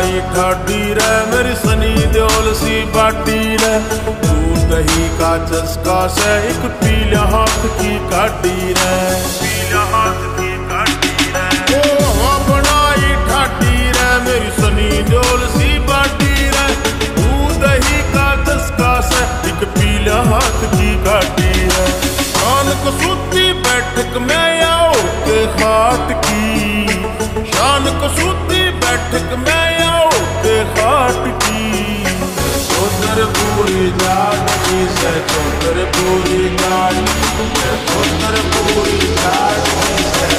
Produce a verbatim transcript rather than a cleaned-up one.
बनाई ठाडी रे मेरी सनी देओल सी बाटी रे। दूध दही का चस्का से एक पीला हाथ की काटी रे, पीला हाथ की काटी रे। ओ हवा बनाई ठाडी रे मेरी सनी देओल सी बाटी रे। दूध दही का चस्का से एक पीला हाथ की काटी रे। शान कसूती बैठक में आओ के खाट की, शान कसूती बैठक में आओ के खाट की। चौधर पूरी जाट की से चौधर पूरी जाट, चौधर पूरी जाट की से